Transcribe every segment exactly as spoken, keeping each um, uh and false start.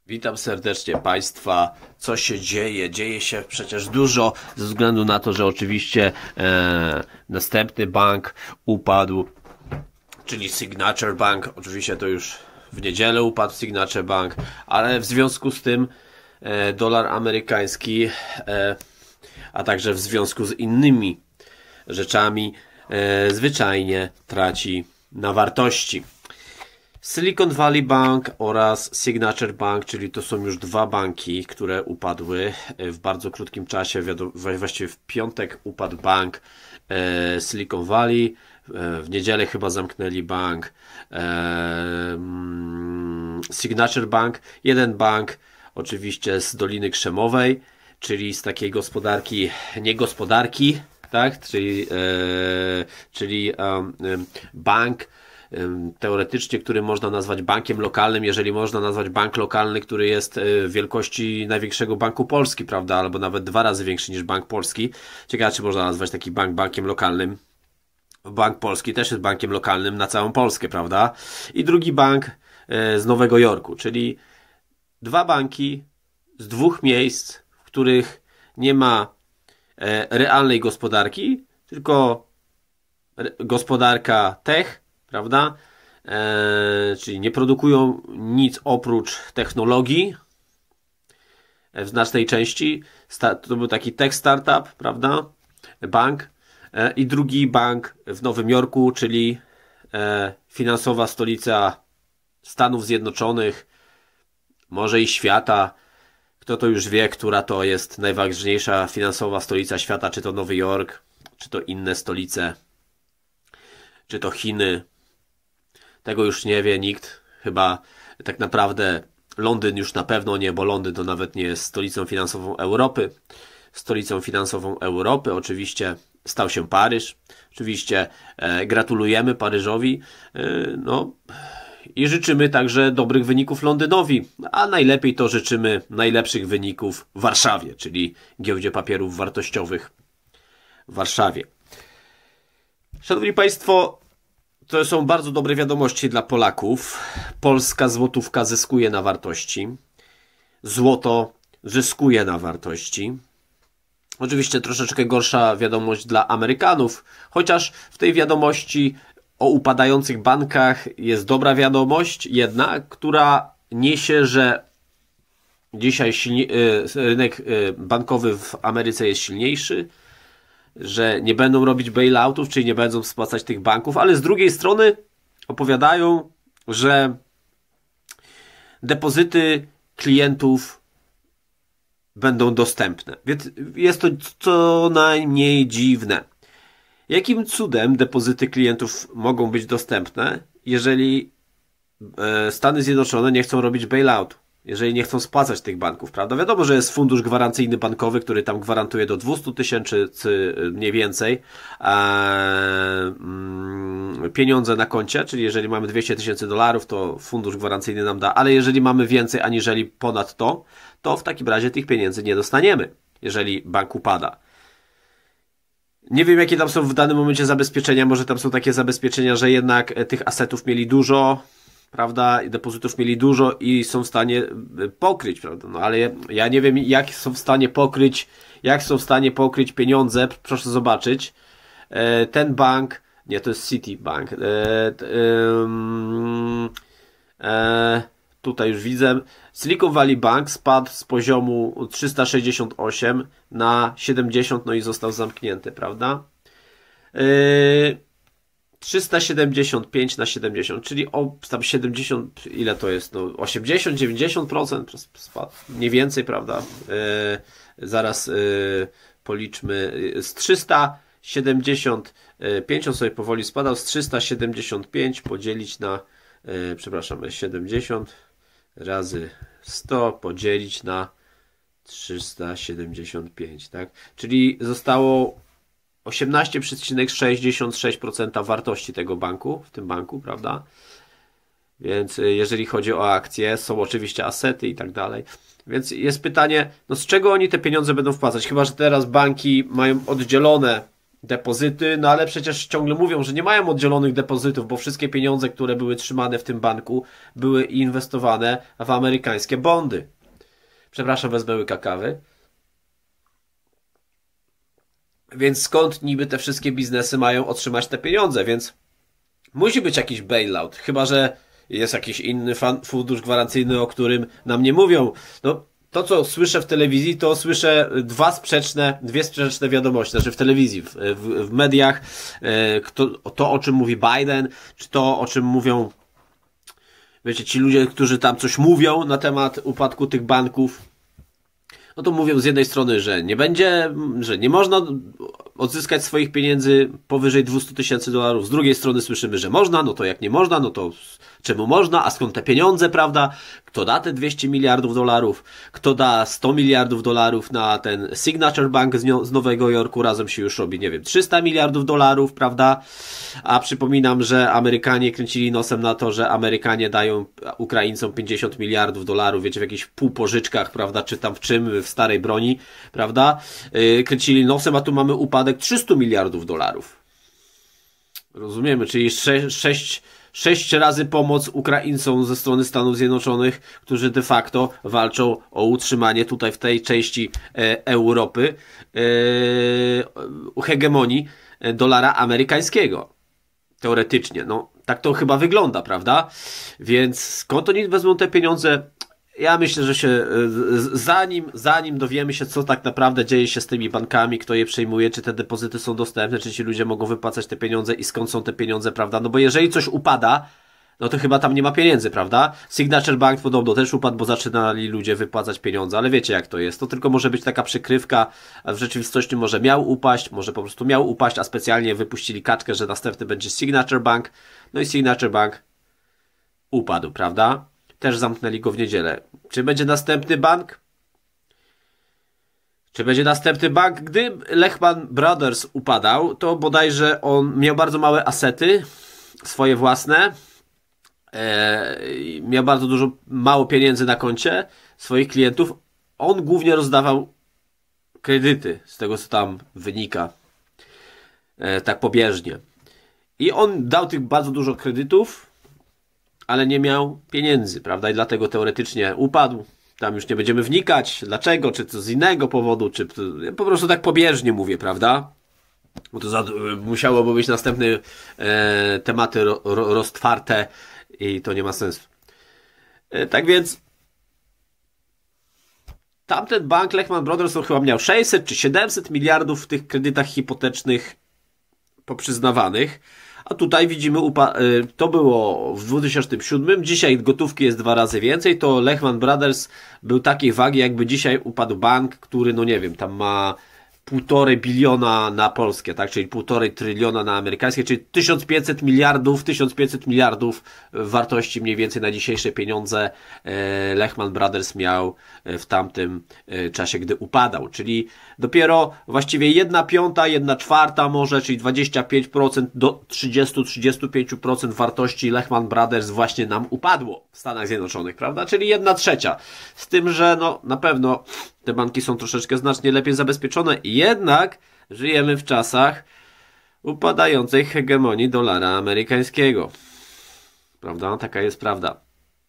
Witam serdecznie Państwa. Co się dzieje? Dzieje się przecież dużo, ze względu na to, że oczywiście e, następny bank upadł, czyli Signature Bank. Oczywiście to już w niedzielę upadł Signature Bank, ale w związku z tym e, dolar amerykański, e, a także w związku z innymi rzeczami e, zwyczajnie traci na wartości. Silicon Valley Bank oraz Signature Bank, czyli to są już dwa banki, które upadły w bardzo krótkim czasie. Właściwie w piątek upadł bank e, Silicon Valley, e, w niedzielę chyba zamknęli bank e, Signature Bank. Jeden bank oczywiście z Doliny Krzemowej, czyli z takiej gospodarki, nie gospodarki, tak? Czyli, e, czyli e, bank teoretycznie, który można nazwać bankiem lokalnym, jeżeli można nazwać bank lokalny, który jest wielkości największego banku Polski, prawda, albo nawet dwa razy większy niż Bank Polski. Ciekawe, czy można nazwać taki bank bankiem lokalnym. Bank Polski też jest bankiem lokalnym na całą Polskę, prawda? I drugi bank z Nowego Jorku, czyli dwa banki z dwóch miejsc, w których nie ma realnej gospodarki, tylko gospodarka tech, prawda? Eee, czyli nie produkują nic oprócz technologii w znacznej części. Sta to był taki tech startup, prawda? Bank. Eee, I drugi bank w Nowym Jorku, czyli e, finansowa stolica Stanów Zjednoczonych, może i świata. Kto to już wie, która to jest najważniejsza finansowa stolica świata, czy to Nowy Jork, czy to inne stolice, czy to Chiny. Tego już nie wie nikt. Chyba tak naprawdę Londyn już na pewno nie, bo Londyn to nawet nie jest stolicą finansową Europy. Stolicą finansową Europy oczywiście stał się Paryż. Oczywiście e, gratulujemy Paryżowi. E, no i życzymy także dobrych wyników Londynowi. A najlepiej to życzymy najlepszych wyników w Warszawie, czyli giełdzie papierów wartościowych w Warszawie. Szanowni Państwo, to są bardzo dobre wiadomości dla Polaków. Polska złotówka zyskuje na wartości. Złoto zyskuje na wartości. Oczywiście troszeczkę gorsza wiadomość dla Amerykanów, chociaż w tej wiadomości o upadających bankach jest dobra wiadomość, jedna, która niesie, że dzisiaj silni- rynek bankowy w Ameryce jest silniejszy, że nie będą robić bailoutów, czyli nie będą spłacać tych banków, ale z drugiej strony opowiadają, że depozyty klientów będą dostępne. Więc jest to co najmniej dziwne. Jakim cudem depozyty klientów mogą być dostępne, jeżeli Stany Zjednoczone nie chcą robić bailoutu? Jeżeli nie chcą spłacać tych banków, prawda? Wiadomo, że jest fundusz gwarancyjny bankowy, który tam gwarantuje do dwieście tysięcy mniej więcej e, mm, pieniądze na koncie, czyli jeżeli mamy dwieście tysięcy dolarów, to fundusz gwarancyjny nam da, ale jeżeli mamy więcej aniżeli ponad to, to w takim razie tych pieniędzy nie dostaniemy, jeżeli bank upada. Nie wiem, jakie tam są w danym momencie zabezpieczenia, może tam są takie zabezpieczenia, że jednak tych asetów mieli dużo, prawda, i depozytów mieli dużo i są w stanie pokryć, prawda, no ale ja nie wiem, jak są w stanie pokryć, jak są w stanie pokryć pieniądze, proszę zobaczyć, ten bank, nie, to jest Citibank, e, e, tutaj już widzę, Silicon Valley Bank spadł z poziomu trzysta sześćdziesiąt osiem na siedemdziesiąt, no i został zamknięty, prawda, e, trzysta siedemdziesiąt pięć na siedemdziesiąt, czyli o tam siedemdziesiąt, ile to jest, no osiemdziesiąt dziewięćdziesiąt procent spadł, mniej więcej, prawda, e, zaraz e, policzmy, z trzysta siedemdziesiąt pięć, on sobie powoli spadał, z trzysta siedemdziesiąt pięć podzielić na, e, przepraszam, siedemdziesiąt razy sto podzielić na trzysta siedemdziesiąt pięć, tak, czyli zostało osiemnaście przecinek sześćdziesiąt sześć procent wartości tego banku, w tym banku, prawda? Więc jeżeli chodzi o akcje, są oczywiście asety i tak dalej. Więc jest pytanie, no z czego oni te pieniądze będą wpłacać? Chyba że teraz banki mają oddzielone depozyty, no ale przecież ciągle mówią, że nie mają oddzielonych depozytów, bo wszystkie pieniądze, które były trzymane w tym banku, były inwestowane w amerykańskie bondy. Przepraszam, wezmę łyka kawy. Więc skąd niby te wszystkie biznesy mają otrzymać te pieniądze? Więc musi być jakiś bailout, chyba że jest jakiś inny fundusz gwarancyjny, o którym nam nie mówią. No, to co słyszę w telewizji, to słyszę dwa sprzeczne, dwie sprzeczne wiadomości, znaczy w telewizji, w, w, w mediach, e, kto, to o czym mówi Biden, czy to o czym mówią, wiecie, ci ludzie, którzy tam coś mówią na temat upadku tych banków. No to mówią z jednej strony, że nie będzie, że nie można odzyskać swoich pieniędzy powyżej dwieście tysięcy dolarów. Z drugiej strony słyszymy, że można, no to jak nie można, no to czemu można, a skąd te pieniądze, prawda? Kto da te dwieście miliardów dolarów? Kto da sto miliardów dolarów na ten Signature Bank z, z Nowego Jorku? Razem się już robi, nie wiem, trzysta miliardów dolarów, prawda? A przypominam, że Amerykanie kręcili nosem na to, że Amerykanie dają Ukraińcom pięćdziesiąt miliardów dolarów, wiecie, w jakichś półpożyczkach, prawda? Czy tam w czym, w starej broni, prawda? Yy, kręcili nosem, a tu mamy upadek trzysta miliardów dolarów. Rozumiemy, czyli sześć Sześć razy pomoc Ukraińcom ze strony Stanów Zjednoczonych, którzy de facto walczą o utrzymanie tutaj w tej części e, Europy e, hegemonii dolara amerykańskiego. Teoretycznie. No, tak to chyba wygląda, prawda? Więc skąd oni wezmą te pieniądze? Ja myślę, że się zanim, zanim dowiemy się, co tak naprawdę dzieje się z tymi bankami, kto je przejmuje, czy te depozyty są dostępne, czy ci ludzie mogą wypłacać te pieniądze i skąd są te pieniądze, prawda? No bo jeżeli coś upada, no to chyba tam nie ma pieniędzy, prawda? Signature Bank podobno też upadł, bo zaczynali ludzie wypłacać pieniądze, ale wiecie jak to jest. To tylko może być taka przykrywka, a w rzeczywistości może miał upaść, może po prostu miał upaść, a specjalnie wypuścili kaczkę, że następny będzie Signature Bank. No i Signature Bank upadł, prawda? Też zamknęli go w niedzielę. Czy będzie następny bank? Czy będzie następny bank? Gdy Lehman Brothers upadał, to bodajże on miał bardzo małe asety, swoje własne. E, miał bardzo dużo, mało pieniędzy na koncie swoich klientów. On głównie rozdawał kredyty, z tego co tam wynika. E, tak pobieżnie. I on dał tych bardzo dużo kredytów, ale nie miał pieniędzy, prawda? I dlatego teoretycznie upadł. Tam już nie będziemy wnikać, dlaczego, czy to z innego powodu, czy po prostu tak pobieżnie mówię, prawda? Bo to za, musiałoby być następne e, tematy ro, ro, roztwarte i to nie ma sensu. E, tak więc tamten bank Lehman Brothers on chyba miał sześćset czy siedemset miliardów w tych kredytach hipotecznych poprzyznawanych. A tutaj widzimy, to było w dwutysięcznym siódmym, dzisiaj gotówki jest dwa razy więcej, to Lehman Brothers był takiej wagi, jakby dzisiaj upadł bank, który, no nie wiem, tam ma półtorej biliona na polskie, tak, czyli półtorej tryliona na amerykańskie, czyli tysiąc pięćset miliardów, tysiąc pięćset miliardów wartości mniej więcej na dzisiejsze pieniądze Lehman Brothers miał w tamtym czasie, gdy upadał, czyli dopiero właściwie jedna piąta, jedna czwarta może, czyli dwadzieścia pięć procent do trzydzieści do trzydziestu pięciu procent wartości Lehman Brothers właśnie nam upadło w Stanach Zjednoczonych, prawda, czyli jedna trzecia, z tym, że no na pewno te banki są troszeczkę znacznie lepiej zabezpieczone, jednak żyjemy w czasach upadającej hegemonii dolara amerykańskiego. Prawda? Taka jest prawda.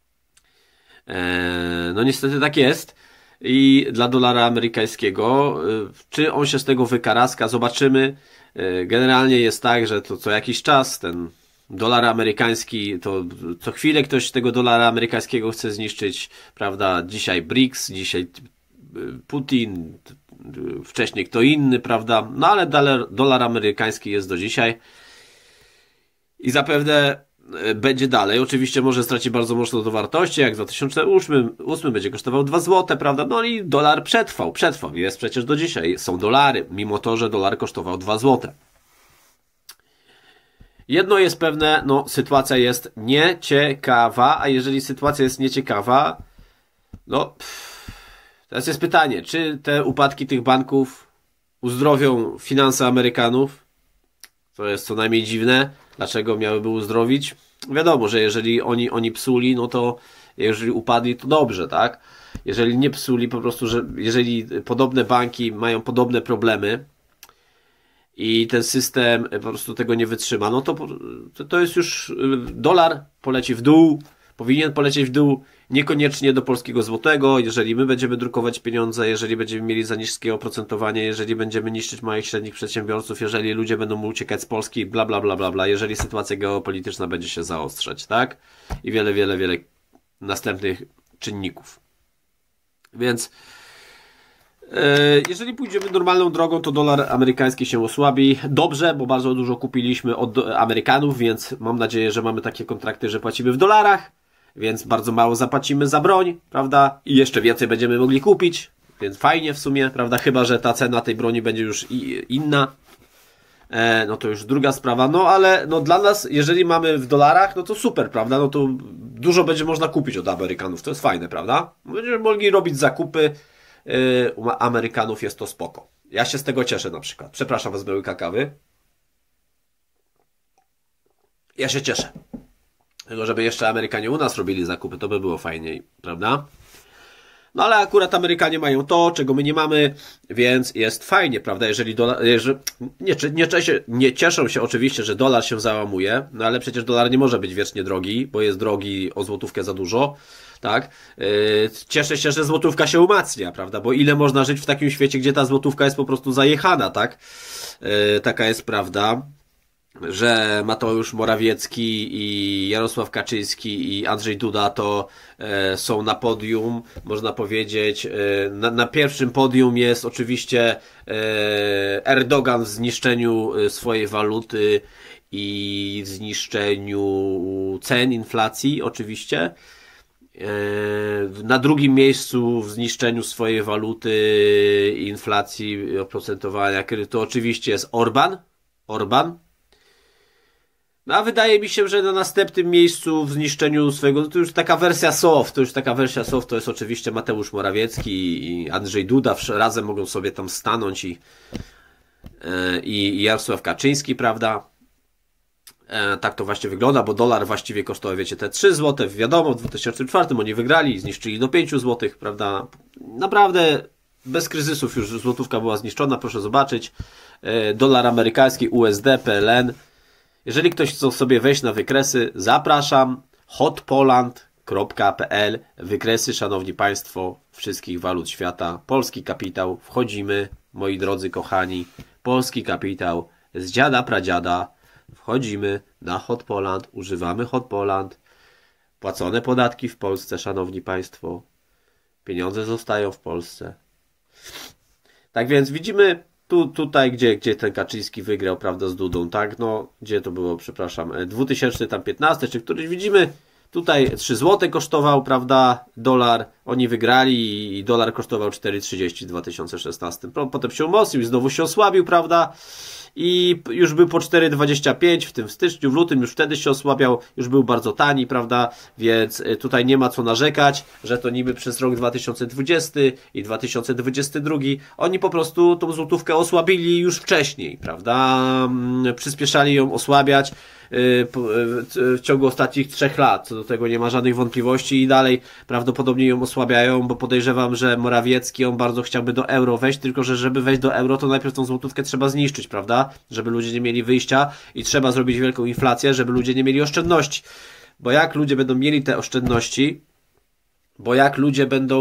Eee, no niestety tak jest. I dla dolara amerykańskiego, czy on się z tego wykaraska, zobaczymy. Eee, generalnie jest tak, że to co jakiś czas ten dolar amerykański, to co chwilę ktoś tego dolara amerykańskiego chce zniszczyć, prawda? Dzisiaj B R I C S, dzisiaj Putin, wcześniej kto inny, prawda? No ale dolar, dolar amerykański jest do dzisiaj i zapewne będzie dalej. Oczywiście może straci bardzo mocno do wartości, jak w dwa tysiące ósmym będzie kosztował dwa złote, prawda? No i dolar przetrwał, przetrwał. Jest przecież do dzisiaj. Są dolary, mimo to, że dolar kosztował dwa złote. Jedno jest pewne, no sytuacja jest nieciekawa, a jeżeli sytuacja jest nieciekawa, no pff, teraz jest pytanie, czy te upadki tych banków uzdrowią finanse Amerykanów? To jest co najmniej dziwne. Dlaczego miałyby uzdrowić? Wiadomo, że jeżeli oni, oni psuli, no to jeżeli upadli, to dobrze, tak? Jeżeli nie psuli, po prostu, że jeżeli podobne banki mają podobne problemy i ten system po prostu tego nie wytrzyma, no to to jest już dolar poleci w dół, powinien polecieć w dół, niekoniecznie do polskiego złotego, jeżeli my będziemy drukować pieniądze, jeżeli będziemy mieli za niskie oprocentowanie, jeżeli będziemy niszczyć małych i średnich przedsiębiorców, jeżeli ludzie będą uciekać z Polski, bla bla bla bla bla, jeżeli sytuacja geopolityczna będzie się zaostrzać, tak? I wiele, wiele, wiele następnych czynników. Więc jeżeli pójdziemy normalną drogą, to dolar amerykański się osłabi. Dobrze, bo bardzo dużo kupiliśmy od Amerykanów, więc mam nadzieję, że mamy takie kontrakty, że płacimy w dolarach, więc bardzo mało zapłacimy za broń, prawda? I jeszcze więcej będziemy mogli kupić, więc fajnie w sumie, prawda? Chyba że ta cena tej broni będzie już inna. E, no to już druga sprawa. No ale no dla nas, jeżeli mamy w dolarach, no to super, prawda? No to dużo będzie można kupić od Amerykanów. To jest fajne, prawda? Będziemy mogli robić zakupy. U Amerykanów jest to spoko. Ja się z tego cieszę na przykład. Przepraszam, wezmę łyka kawy. Ja się cieszę. Tylko żeby jeszcze Amerykanie u nas robili zakupy, to by było fajniej, prawda? No ale akurat Amerykanie mają to, czego my nie mamy, więc jest fajnie, prawda? Jeżeli dolar, jeżeli, nie, nie, nie cieszą się oczywiście, że dolar się załamuje, no ale przecież dolar nie może być wiecznie drogi, bo jest drogi o złotówkę za dużo, tak? Yy, cieszę się, że złotówka się umacnia, prawda? Bo ile można żyć w takim świecie, gdzie ta złotówka jest po prostu zajechana, tak? Yy, taka jest prawda. Że Mateusz Morawiecki i Jarosław Kaczyński i Andrzej Duda to e, są na podium, można powiedzieć. E, na, na pierwszym podium jest oczywiście e, Erdogan w zniszczeniu swojej waluty i w zniszczeniu cen, inflacji oczywiście. E, na drugim miejscu w zniszczeniu swojej waluty, inflacji, oprocentowania kredytu oczywiście jest Orban. Orban. No a wydaje mi się, że na następnym miejscu w zniszczeniu swojego, to już taka wersja soft, to już taka wersja soft, to jest oczywiście Mateusz Morawiecki i Andrzej Duda, razem mogą sobie tam stanąć i, i Jarosław Kaczyński, prawda? E, tak to właśnie wygląda, bo dolar właściwie kosztował, wiecie, te trzy złote, wiadomo, w dwa tysiące czwartym oni wygrali i zniszczyli do pięć złotych, prawda? Naprawdę bez kryzysów już złotówka była zniszczona, proszę zobaczyć. E, dolar amerykański, U S D, P L N. Jeżeli ktoś chce sobie wejść na wykresy, zapraszam. hotpoland kropka p l. Wykresy, szanowni państwo, wszystkich walut świata. Polski kapitał. Wchodzimy, moi drodzy kochani. Polski kapitał z dziada pradziada. Wchodzimy na Hotpoland. Używamy Hotpoland. Płacone podatki w Polsce, szanowni państwo. Pieniądze zostają w Polsce. Tak więc widzimy tu, tutaj, gdzie, gdzie ten Kaczyński wygrał, prawda, z Dudą, tak? No, gdzie to było, przepraszam, dwa tysiące piętnasty, czy któryś, widzimy, tutaj trzy złote kosztował, prawda, dolar, oni wygrali i dolar kosztował cztery trzydzieści w dwa tysiące szesnastym. Potem się umocnił i znowu się osłabił, prawda? I już był po cztery dwadzieścia pięć w tym styczniu, w lutym już wtedy się osłabiał, już był bardzo tani, prawda, więc tutaj nie ma co narzekać, że to niby przez rok dwa tysiące dwudziesty i dwa tysiące dwudziesty drugi oni po prostu tą złotówkę osłabili już wcześniej, prawda, przyspieszali ją osłabiać w ciągu ostatnich trzech lat, co do tego nie ma żadnych wątpliwości i dalej prawdopodobnie ją osłabiają, bo podejrzewam, że Morawiecki on bardzo chciałby do euro wejść, tylko że żeby wejść do euro, to najpierw tą złotówkę trzeba zniszczyć, prawda, żeby ludzie nie mieli wyjścia i trzeba zrobić wielką inflację, żeby ludzie nie mieli oszczędności, bo jak ludzie będą mieli te oszczędności, bo jak ludzie będą,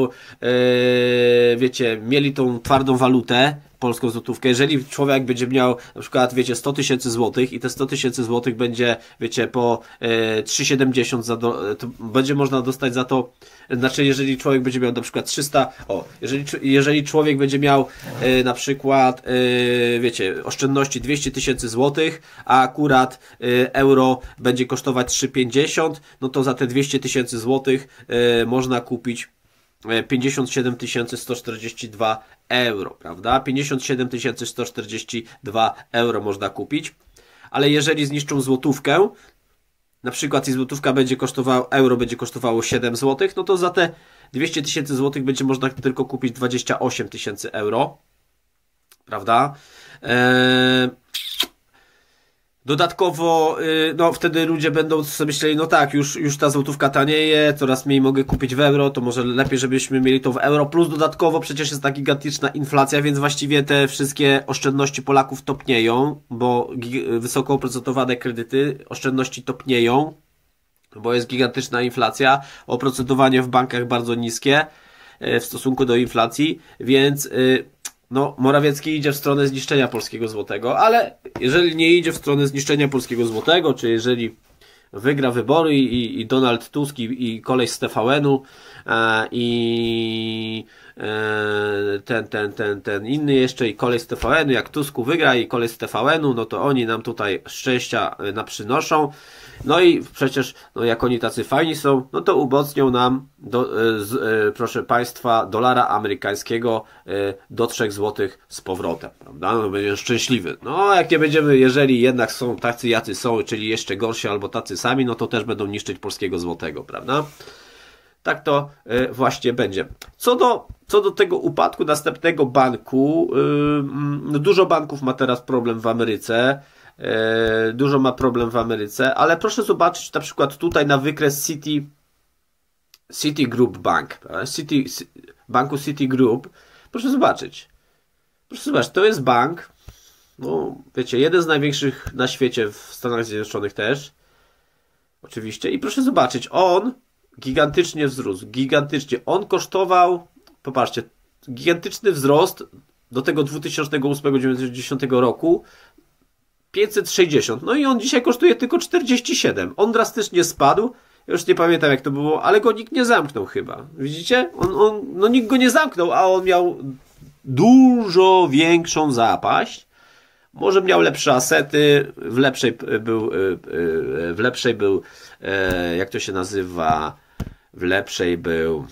yy, wiecie, mieli tą twardą walutę, polską złotówkę, jeżeli człowiek będzie miał na przykład, wiecie, sto tysięcy złotych i te sto tysięcy złotych będzie, wiecie, po e, trzy siedemdziesiąt za do, to będzie można dostać za to, znaczy jeżeli człowiek będzie miał na przykład trzysta, o, jeżeli, jeżeli człowiek będzie miał e, na przykład, e, wiecie, oszczędności dwieście tysięcy złotych, a akurat e, euro będzie kosztować trzy pięćdziesiąt, no to za te dwieście tysięcy złotych e, można kupić pięćdziesiąt siedem tysięcy sto czterdzieści dwa euro, prawda? pięćdziesiąt siedem tysięcy sto czterdzieści dwa euro można kupić, ale jeżeli zniszczą złotówkę, na przykład i złotówka będzie kosztowała, euro będzie kosztowało siedem złotych, no to za te dwieście tysięcy złotych będzie można tylko kupić dwadzieścia osiem tysięcy euro, prawda? Eee... Dodatkowo, no wtedy ludzie będą sobie myśleli, no tak, już, już ta złotówka tanieje, coraz mniej mogę kupić w euro, to może lepiej, żebyśmy mieli to w euro, plus dodatkowo przecież jest ta gigantyczna inflacja, więc właściwie te wszystkie oszczędności Polaków topnieją, bo wysoko oprocentowane kredyty, oszczędności topnieją, bo jest gigantyczna inflacja, oprocentowanie w bankach bardzo niskie w stosunku do inflacji, więc no, Morawiecki idzie w stronę zniszczenia polskiego złotego, ale jeżeli nie idzie w stronę zniszczenia polskiego złotego, czy jeżeli wygra wybory i, i Donald Tusk i, i koleś z T V N-u e, i e, ten, ten, ten, ten inny jeszcze i koleś z T V N-u, jak Tusku wygra i koleś z T V N-u, no to oni nam tutaj szczęścia naprzynoszą. No i przecież, no jak oni tacy fajni są, no to umocnią nam, do, z, e, proszę Państwa, dolara amerykańskiego e, do trzech złotych z powrotem, prawda? No będziemy szczęśliwy. No jak nie będziemy, jeżeli jednak są tacy jacy są, czyli jeszcze gorsi albo tacy sami, no to też będą niszczyć polskiego złotego, prawda? Tak to e, właśnie będzie. Co do, co do tego upadku następnego banku, e, no dużo banków ma teraz problem w Ameryce. Dużo ma problem w Ameryce, ale proszę zobaczyć na przykład tutaj na wykres City Citigroup Bank, City, banku Citigroup. Proszę zobaczyć. Proszę zobaczyć, to jest bank, no wiecie, jeden z największych na świecie w Stanach Zjednoczonych też. Oczywiście. I proszę zobaczyć, on gigantycznie wzrósł, gigantycznie. On kosztował, popatrzcie, gigantyczny wzrost do tego dwa tysiące ósmego do dwa tysiące dziewiątego roku. pięćset sześćdziesiąt. No i on dzisiaj kosztuje tylko czterdzieści siedem. On drastycznie spadł. Ja już nie pamiętam jak to było, ale go nikt nie zamknął chyba. Widzicie? On, on, no nikt go nie zamknął, a on miał dużo większą zapaść. Może miał lepsze asety, w lepszej był, w lepszej był, jak to się nazywa, w lepszej był,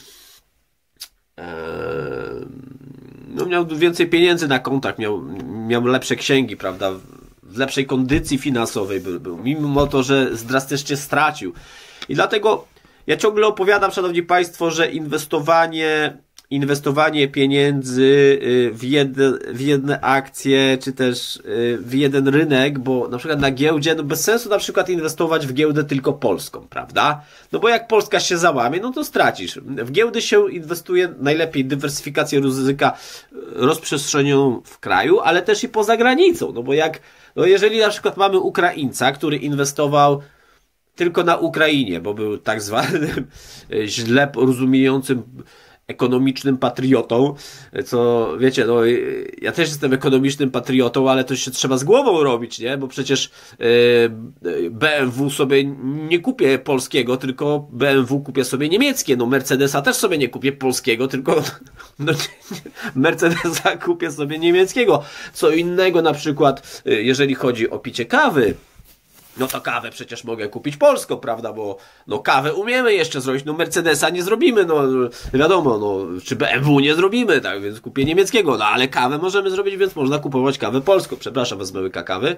no miał więcej pieniędzy na kontach, miał, miał lepsze księgi, prawda? W lepszej kondycji finansowej był, był, mimo to, że drastycznie stracił. I dlatego ja ciągle opowiadam, szanowni państwo, że inwestowanie, inwestowanie pieniędzy w jedne, w jedne akcje, czy też w jeden rynek, bo na przykład na giełdzie, no bez sensu na przykład inwestować w giełdę tylko polską, prawda? No bo jak Polska się załamie, no to stracisz. W giełdy się inwestuje najlepiej dywersyfikację ryzyka rozprzestrzenioną w kraju, ale też i poza granicą, no bo jak No jeżeli na przykład mamy Ukraińca, który inwestował tylko na Ukrainie, bo był tak zwanym źle rozumiejącym ekonomicznym patriotą, co wiecie, no ja też jestem ekonomicznym patriotą, ale to się trzeba z głową robić, nie? Bo przecież B M W sobie nie kupię polskiego, tylko B M W kupię sobie niemieckie, no Mercedesa też sobie nie kupię polskiego, tylko no, Mercedesa kupię sobie niemieckiego. Co innego na przykład, jeżeli chodzi o picie kawy, no to kawę przecież mogę kupić polską, prawda, bo no kawę umiemy jeszcze zrobić, no Mercedesa nie zrobimy, no wiadomo, no czy B M W nie zrobimy, tak, więc kupię niemieckiego, no ale kawę możemy zrobić, więc można kupować kawę polską. Przepraszam, wezmę łyka kawy.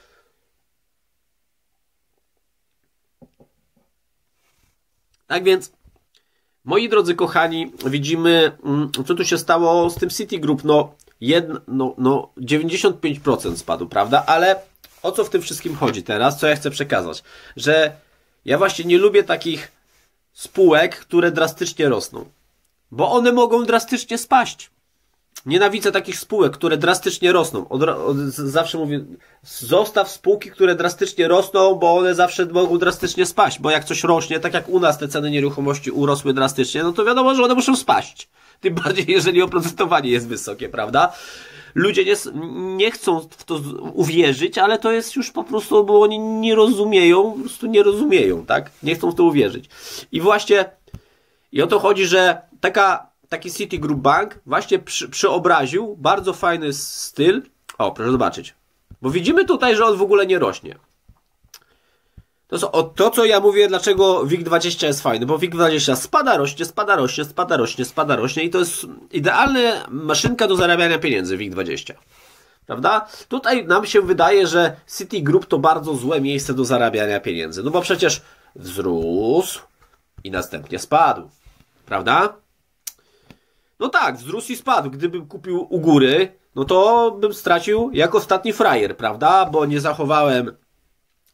Tak więc, moi drodzy kochani, widzimy, co tu się stało z tym Citigroup, no, jedno, no, no dziewięćdziesiąt pięć procent spadł, prawda, ale o co w tym wszystkim chodzi teraz? Co ja chcę przekazać? Że ja właśnie nie lubię takich spółek, które drastycznie rosną. Bo one mogą drastycznie spaść. Nienawidzę takich spółek, które drastycznie rosną. Od, od, zawsze mówię, zostaw spółki, które drastycznie rosną, bo one zawsze mogą drastycznie spaść. Bo jak coś rośnie, tak jak u nas te ceny nieruchomości urosły drastycznie, no to wiadomo, że one muszą spaść. Tym bardziej, jeżeli oprocentowanie jest wysokie, prawda? Ludzie nie, nie chcą w to uwierzyć, ale to jest już po prostu, bo oni nie rozumieją, po prostu nie rozumieją, tak? Nie chcą w to uwierzyć. I właśnie i o to chodzi, że taka, taki Citigroup Bank właśnie przy, przyobraził bardzo fajny styl. O, proszę zobaczyć. Bo widzimy tutaj, że on w ogóle nie rośnie. To, są, o, to co ja mówię, dlaczego WIG dwadzieścia jest fajny, bo WIG dwadzieścia spada, rośnie, spada, rośnie, spada, rośnie, spada, rośnie i to jest idealna maszynka do zarabiania pieniędzy, WIG dwadzieścia. Prawda? Tutaj nam się wydaje, że Citigroup to bardzo złe miejsce do zarabiania pieniędzy, no bo przecież wzrósł i następnie spadł. Prawda? No tak, wzrósł i spadł. Gdybym kupił u góry, no to bym stracił jak ostatni frajer, prawda? Bo nie zachowałem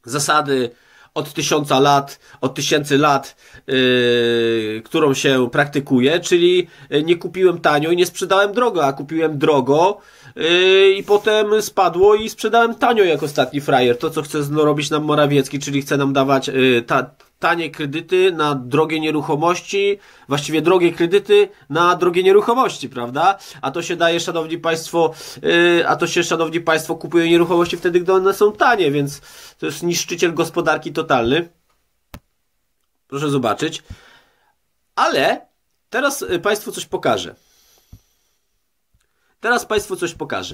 zasady od tysiąca lat, od tysięcy lat, yy, którą się praktykuje, czyli nie kupiłem tanio i nie sprzedałem drogo, a kupiłem drogo yy, i potem spadło i sprzedałem tanio jak ostatni frajer. To, co chce no, robić nam Morawiecki, czyli chce nam dawać yy, ta, tanie kredyty na drogie nieruchomości, właściwie drogie kredyty na drogie nieruchomości, prawda? A to się daje, szanowni państwo, yy, a to się, szanowni państwo, kupuje nieruchomości wtedy, gdy one są tanie, więc to jest niszczyciel gospodarki totalny. Proszę zobaczyć. Ale teraz państwu coś pokażę. Teraz państwu coś pokażę.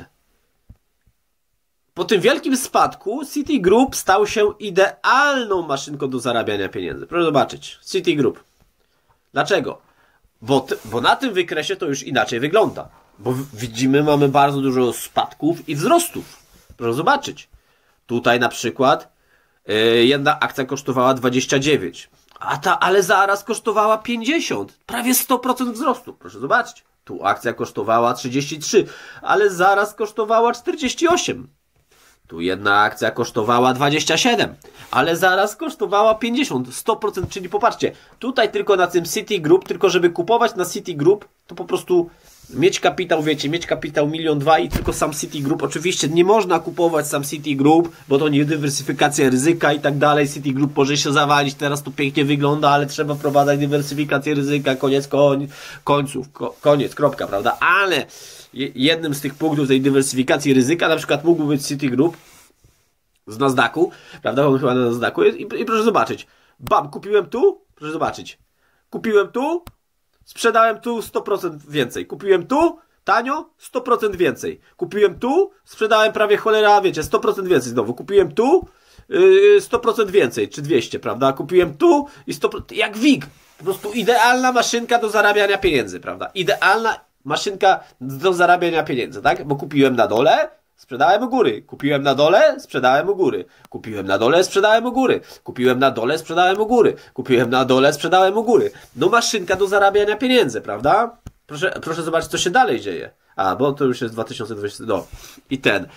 Po tym wielkim spadku Citigroup stał się idealną maszynką do zarabiania pieniędzy. Proszę zobaczyć. Citigroup. Dlaczego? Bo, ty, bo na tym wykresie to już inaczej wygląda. Bo widzimy, mamy bardzo dużo spadków i wzrostów. Proszę zobaczyć. Tutaj na przykład yy, jedna akcja kosztowała dwadzieścia dziewięć. A ta, ale zaraz kosztowała pięćdziesiąt. Prawie sto procent wzrostu. Proszę zobaczyć. Tu akcja kosztowała trzydzieści trzy. Ale zaraz kosztowała czterdzieści osiem. Tu jedna akcja kosztowała dwadzieścia siedem, ale zaraz kosztowała pięćdziesiąt, sto procent, czyli popatrzcie, tutaj tylko na tym Citigroup, tylko żeby kupować na Citigroup, to po prostu mieć kapitał, wiecie, mieć kapitał milion dwa i tylko sam Citigroup. Oczywiście nie można kupować sam Citigroup, bo to nie dywersyfikacja ryzyka i tak dalej. Citigroup może się zawalić, teraz to pięknie wygląda, ale trzeba wprowadzać dywersyfikację ryzyka, koniec koń, końców, ko, koniec, kropka, prawda? Ale jednym z tych punktów tej dywersyfikacji ryzyka na przykład mógłby być Citigroup z Nasdaqu, prawda? On chyba na Nasdaqu jest i, i proszę zobaczyć, bam, kupiłem tu, proszę zobaczyć, kupiłem tu, sprzedałem tu sto procent więcej. Kupiłem tu, tanio, sto procent więcej. Kupiłem tu, sprzedałem prawie cholera, wiecie, sto procent więcej znowu. Kupiłem tu, yy, sto procent więcej, czy dwieście, prawda? Kupiłem tu i sto procent, jak W I G. Po prostu idealna maszynka do zarabiania pieniędzy, prawda? Idealna maszynka do zarabiania pieniędzy, tak? Bo kupiłem na dole, sprzedałem u góry. Kupiłem na dole, sprzedałem u góry. Kupiłem na dole, sprzedałem u góry. Kupiłem na dole, sprzedałem u góry. Kupiłem na dole, sprzedałem u góry. No maszynka do zarabiania pieniędzy, prawda? Proszę, proszę zobaczyć, co się dalej dzieje. A, bo to już jest dwa tysiące dwudziesty. No. I ten.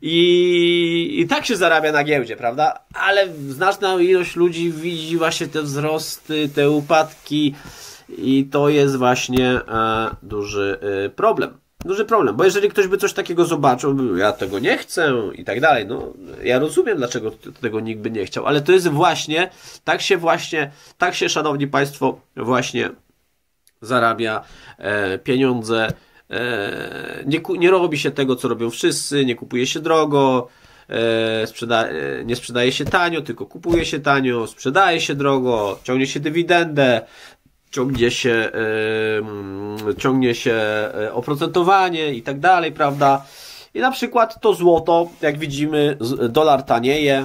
I, I tak się zarabia na giełdzie, prawda? Ale znaczna ilość ludzi widzi właśnie te wzrosty, te upadki i to jest właśnie e, duży e, problem. Duży problem, bo jeżeli ktoś by coś takiego zobaczył, ja tego nie chcę i tak dalej, no ja rozumiem, dlaczego tego nikt by nie chciał, ale to jest właśnie, tak się właśnie, tak się, szanowni państwo, właśnie zarabia e, pieniądze, e, nie, nie robi się tego, co robią wszyscy, nie kupuje się drogo, e, sprzeda e, nie sprzedaje się tanio, tylko kupuje się tanio, sprzedaje się drogo, ciągnie się dywidendę, ciągnie się, yy, ciągnie się oprocentowanie i tak dalej, prawda? I na przykład to złoto, jak widzimy, dolar tanieje,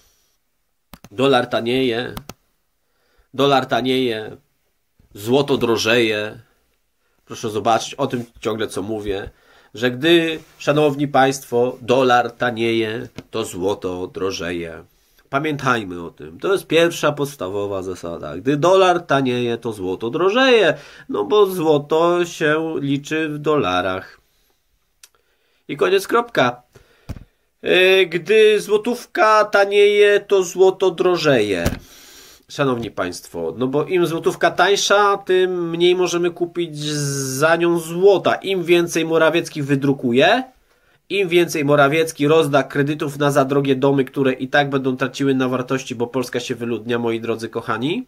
dolar tanieje, dolar tanieje, złoto drożeje. Proszę zobaczyć, o tym ciągle co mówię, że gdy, szanowni państwo, dolar tanieje, to złoto drożeje. Pamiętajmy o tym. To jest pierwsza podstawowa zasada. Gdy dolar tanieje, to złoto drożeje. No bo złoto się liczy w dolarach. I koniec, kropka. Gdy złotówka tanieje, to złoto drożeje. Szanowni państwo, no bo im złotówka tańsza, tym mniej możemy kupić za nią złota. Im więcej Morawiecki wydrukuje, im więcej Morawiecki rozda kredytów na za drogie domy, które i tak będą traciły na wartości, bo Polska się wyludnia, moi drodzy kochani,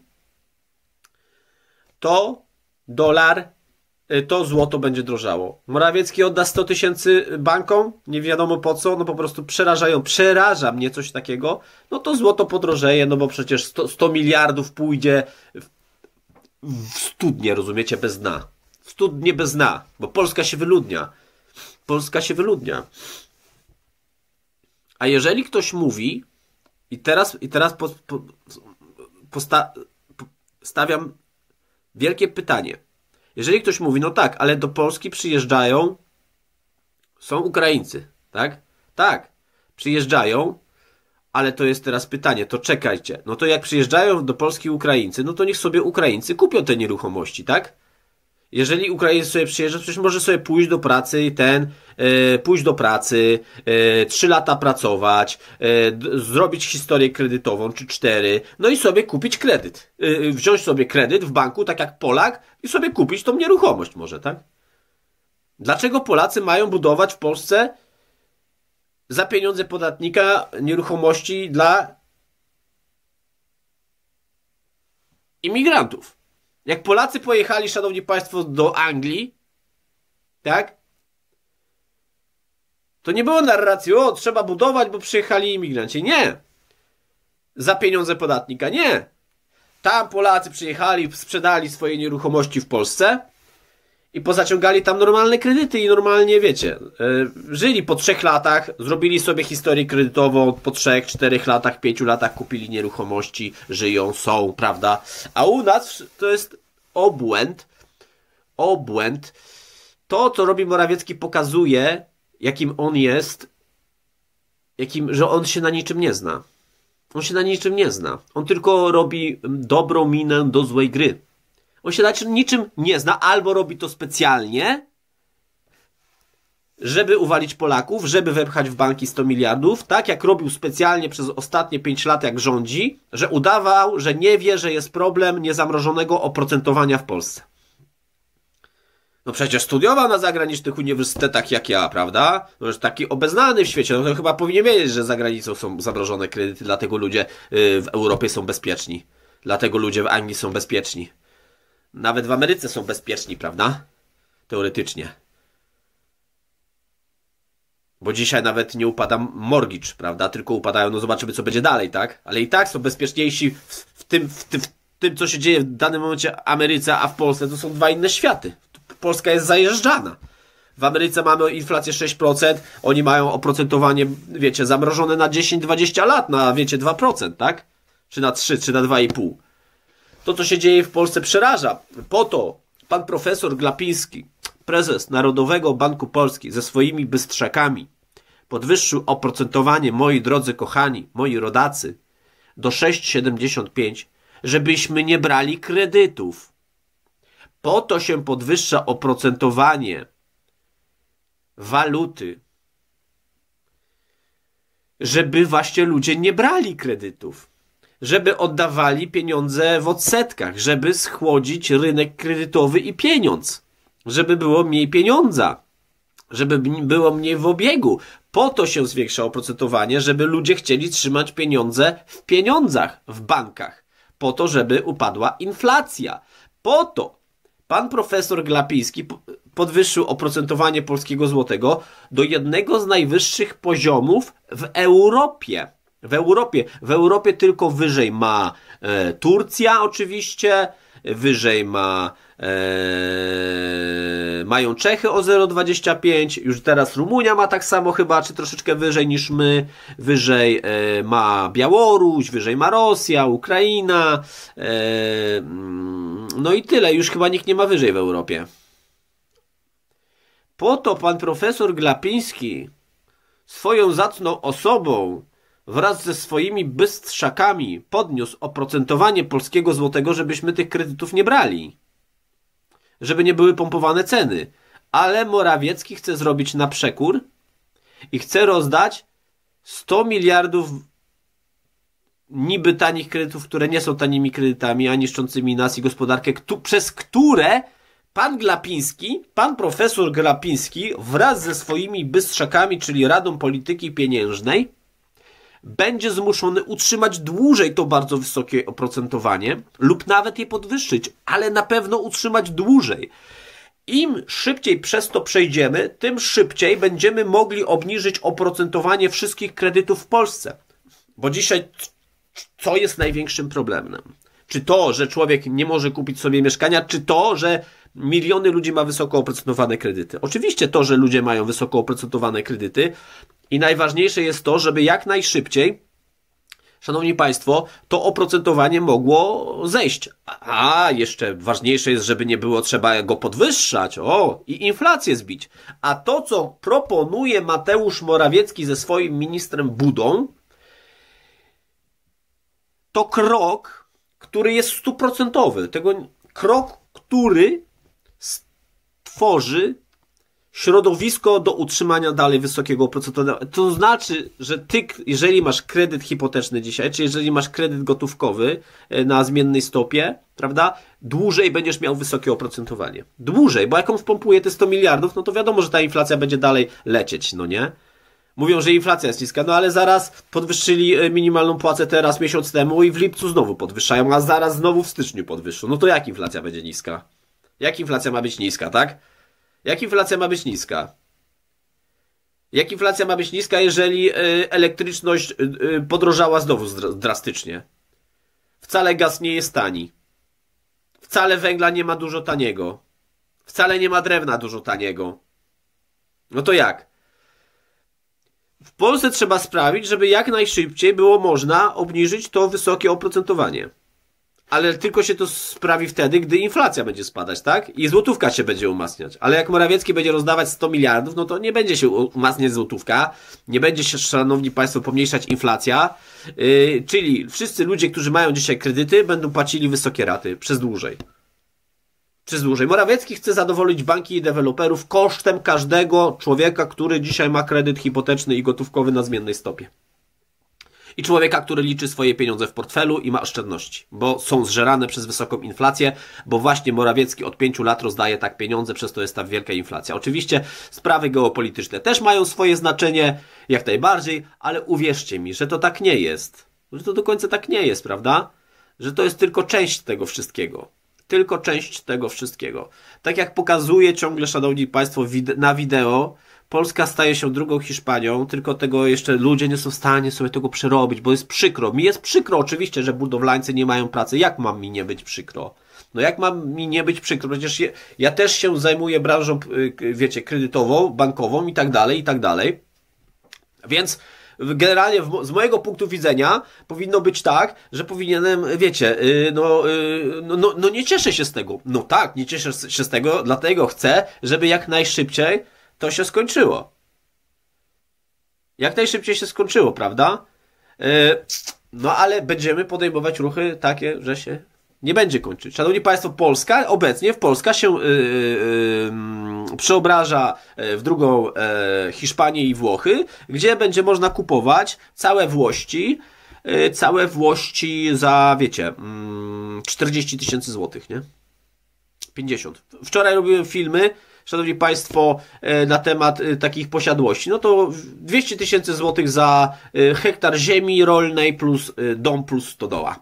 to dolar, to złoto będzie drożało. Morawiecki odda sto tysięcy bankom, nie wiadomo po co, no po prostu przerażają, przeraża mnie coś takiego, no to złoto podrożeje, no bo przecież sto, sto miliardów pójdzie w, w studnie, rozumiecie, bez dna. W studnie bez dna, bo Polska się wyludnia. Polska się wyludnia. A jeżeli ktoś mówi, i teraz, i teraz po, po, posta, po, stawiam wielkie pytanie. Jeżeli ktoś mówi, no tak, ale do Polski przyjeżdżają, są Ukraińcy, tak? Tak, przyjeżdżają, ale to jest teraz pytanie, to czekajcie. No to jak przyjeżdżają do Polski Ukraińcy, no to niech sobie Ukraińcy kupią te nieruchomości, tak? Jeżeli Ukraińcy sobie przyjeżdża, przecież może sobie pójść do pracy i ten, yy, pójść do pracy, yy, trzy lata pracować, yy, zrobić historię kredytową, czy cztery, no i sobie kupić kredyt. Yy, wziąć sobie kredyt w banku, tak jak Polak, i sobie kupić tą nieruchomość może, tak? Dlaczego Polacy mają budować w Polsce za pieniądze podatnika nieruchomości dla imigrantów? Jak Polacy pojechali, szanowni państwo, do Anglii, tak? To nie było narracji, o, trzeba budować, bo przyjechali imigranci. Nie. Za pieniądze podatnika. Nie. Tam Polacy przyjechali, sprzedali swoje nieruchomości w Polsce i pozaciągali tam normalne kredyty i normalnie, wiecie, yy, żyli po trzech latach, zrobili sobie historię kredytową, po trzech, czterech latach, pięciu latach kupili nieruchomości, żyją, są, prawda? A u nas to jest obłęd, obłęd. To, co robi Morawiecki, pokazuje, jakim on jest, jakim, że on się na niczym nie zna. On się na niczym nie zna. On tylko robi dobrą minę do złej gry. On się na niczym nie zna, albo robi to specjalnie, żeby uwalić Polaków, żeby wepchać w banki sto miliardów, tak jak robił specjalnie przez ostatnie pięć lat, jak rządzi, że udawał, że nie wie, że jest problem niezamrożonego oprocentowania w Polsce. No przecież studiował na zagranicznych uniwersytetach jak ja, prawda? No już taki obeznany w świecie, no to chyba powinien wiedzieć, że za granicą są zamrożone kredyty, dlatego ludzie w Europie są bezpieczni. Dlatego ludzie w Anglii są bezpieczni. Nawet w Ameryce są bezpieczni, prawda? Teoretycznie. Bo dzisiaj nawet nie upada mortgage, prawda? Tylko upadają, no zobaczymy, co będzie dalej, tak? Ale i tak są bezpieczniejsi w, w, tym, w, tym, w tym, co się dzieje w danym momencie w Ameryce, a w Polsce to są dwa inne światy. Polska jest zajeżdżana. W Ameryce mamy inflację sześć procent, oni mają oprocentowanie, wiecie, zamrożone na dziesięć dwadzieścia lat, na, wiecie, dwa procent, tak? Czy na trzy, czy na dwa i pół. To, co się dzieje w Polsce, przeraża. Po to pan profesor Glapiński, prezes Narodowego Banku Polski, ze swoimi bystrzakami podwyższył oprocentowanie, moi drodzy kochani, moi rodacy, do sześć przecinek siedemdziesiąt pięć, żebyśmy nie brali kredytów. Po to się podwyższa oprocentowanie waluty, żeby właśnie ludzie nie brali kredytów, żeby oddawali pieniądze w odsetkach, żeby schłodzić rynek kredytowy i pieniądz, żeby było mniej pieniądza, żeby było mniej w obiegu. Po to się zwiększa oprocentowanie, żeby ludzie chcieli trzymać pieniądze w pieniądzach, w bankach, po to, żeby upadła inflacja. Po to pan profesor Glapiński podwyższył oprocentowanie polskiego złotego do jednego z najwyższych poziomów w Europie. W Europie. W Europie tylko wyżej ma e, Turcja oczywiście, wyżej ma e, mają Czechy o zero przecinek dwadzieścia pięć, już teraz Rumunia ma tak samo chyba, czy troszeczkę wyżej niż my, wyżej e, ma Białoruś, wyżej ma Rosja, Ukraina, e, no i tyle, już chyba nikt nie ma wyżej w Europie. Po to pan profesor Glapiński swoją zacną osobą wraz ze swoimi bystrzakami podniósł oprocentowanie polskiego złotego, żebyśmy tych kredytów nie brali. Żeby nie były pompowane ceny. Ale Morawiecki chce zrobić na przekór i chce rozdać sto miliardów niby tanich kredytów, które nie są tanimi kredytami, a niszczącymi nas i gospodarkę, przez które pan Glapiński, pan profesor Glapiński wraz ze swoimi bystrzakami, czyli Radą Polityki Pieniężnej, będzie zmuszony utrzymać dłużej to bardzo wysokie oprocentowanie lub nawet je podwyższyć, ale na pewno utrzymać dłużej. Im szybciej przez to przejdziemy, tym szybciej będziemy mogli obniżyć oprocentowanie wszystkich kredytów w Polsce. Bo dzisiaj co jest największym problemem? Czy to, że człowiek nie może kupić sobie mieszkania, czy to, że miliony ludzi ma wysoko oprocentowane kredyty? Oczywiście to, że ludzie mają wysoko oprocentowane kredyty i najważniejsze jest to, żeby jak najszybciej, szanowni państwo, to oprocentowanie mogło zejść. A jeszcze ważniejsze jest, żeby nie było trzeba go podwyższać, o, i inflację zbić. A to, co proponuje Mateusz Morawiecki ze swoim ministrem Budą, to krok, który jest stuprocentowy. Tego krok, który tworzy środowisko do utrzymania dalej wysokiego oprocentowania. To znaczy, że ty, jeżeli masz kredyt hipoteczny dzisiaj, czy jeżeli masz kredyt gotówkowy na zmiennej stopie, prawda, dłużej będziesz miał wysokie oprocentowanie. Dłużej, bo jak on wpompuje te sto miliardów, no to wiadomo, że ta inflacja będzie dalej lecieć, no nie? Mówią, że inflacja jest niska, no ale zaraz podwyższyli minimalną płacę teraz miesiąc temu i w lipcu znowu podwyższają, a zaraz znowu w styczniu podwyższą. No to jak inflacja będzie niska? Jak inflacja ma być niska, tak? Jak inflacja ma być niska? Jak inflacja ma być niska, jeżeli elektryczność podrożała znowu drastycznie? Wcale gaz nie jest tani. Wcale węgla nie ma dużo taniego. Wcale nie ma drewna dużo taniego. No to jak? W Polsce trzeba sprawić, żeby jak najszybciej było można obniżyć to wysokie oprocentowanie. Ale tylko się to sprawi wtedy, gdy inflacja będzie spadać, tak? I złotówka się będzie umacniać. Ale jak Morawiecki będzie rozdawać sto miliardów, no to nie będzie się umacniać złotówka, nie będzie się, szanowni państwo, pomniejszać inflacja, yy, czyli wszyscy ludzie, którzy mają dzisiaj kredyty, będą płacili wysokie raty przez dłużej. Przez dłużej. Morawiecki chce zadowolić banki i deweloperów kosztem każdego człowieka, który dzisiaj ma kredyt hipoteczny i gotówkowy na zmiennej stopie. I człowieka, który liczy swoje pieniądze w portfelu i ma oszczędności, bo są zżerane przez wysoką inflację, bo właśnie Morawiecki od pięciu lat rozdaje tak pieniądze, przez to jest ta wielka inflacja. Oczywiście sprawy geopolityczne też mają swoje znaczenie, jak najbardziej, ale uwierzcie mi, że to tak nie jest. Że to do końca tak nie jest, prawda? Że to jest tylko część tego wszystkiego. Tylko część tego wszystkiego. Tak jak pokazuje ciągle, szanowni państwo, na wideo, Polska staje się drugą Hiszpanią, tylko tego jeszcze ludzie nie są w stanie sobie tego przerobić, bo jest przykro. Mi jest przykro oczywiście, że budowlańcy nie mają pracy. Jak mam mi nie być przykro? No jak mam mi nie być przykro? Przecież ja, ja też się zajmuję branżą, wiecie, kredytową, bankową i tak dalej, i tak dalej. Więc generalnie z mojego punktu widzenia powinno być tak, że powinienem, wiecie, no, no, no, no nie cieszę się z tego. No tak, nie cieszę się z tego, dlatego chcę, żeby jak najszybciej to się skończyło. Jak najszybciej się skończyło, prawda? No ale będziemy podejmować ruchy takie, że się nie będzie kończyć. Szanowni państwo, Polska, obecnie w Polska się yy, yy, przeobraża w drugą yy, Hiszpanię i Włochy, gdzie będzie można kupować całe Włości, yy, całe Włości za, wiecie, yy, czterdzieści tysięcy złotych, nie? pięćdziesiąt. Wczoraj robiłem filmy, szanowni państwo, na temat takich posiadłości. No to dwieście tysięcy złotych za hektar ziemi rolnej plus dom plus stodoła.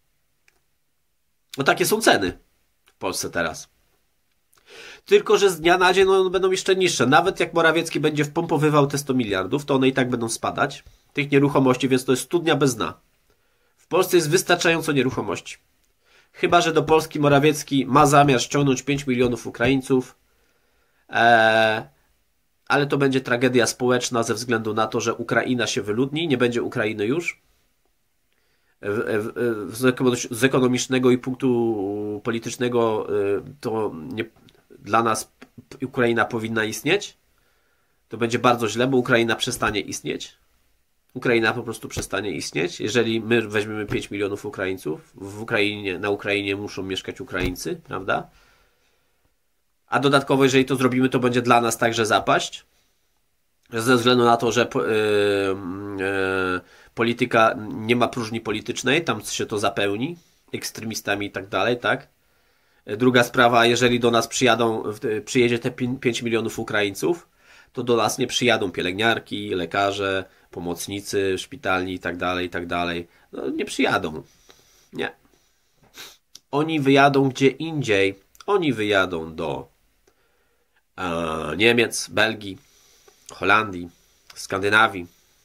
No takie są ceny w Polsce teraz. Tylko że z dnia na dzień no, będą jeszcze niższe. Nawet jak Morawiecki będzie wpompowywał te sto miliardów, to one i tak będą spadać. Tych nieruchomości, więc to jest studnia bez dna. W Polsce jest wystarczająco nieruchomości. Chyba że do Polski Morawiecki ma zamiar ściągnąć pięć milionów Ukraińców, Eee, ale to będzie tragedia społeczna ze względu na to, że Ukraina się wyludni, nie będzie Ukrainy już. W, w, z ekonomicznego i punktu politycznego to nie, dla nas Ukraina powinna istnieć. To będzie bardzo źle, bo Ukraina przestanie istnieć. Ukraina po prostu przestanie istnieć. Jeżeli my weźmiemy pięć milionów Ukraińców, w Ukrainie, na Ukrainie muszą mieszkać Ukraińcy, prawda? A dodatkowo, jeżeli to zrobimy, to będzie dla nas także zapaść. Ze względu na to, że yy, yy, polityka nie ma próżni politycznej, tam się to zapełni ekstremistami i tak dalej, tak? Druga sprawa, jeżeli do nas przyjadą, przyjedzie te pięć milionów Ukraińców, to do nas nie przyjadą pielęgniarki, lekarze, pomocnicy szpitalni i tak dalej, i tak dalej. No, nie przyjadą. Nie. Oni wyjadą gdzie indziej. Oni wyjadą do e, Niemiec, Belgii, Holandii, Skandynawii.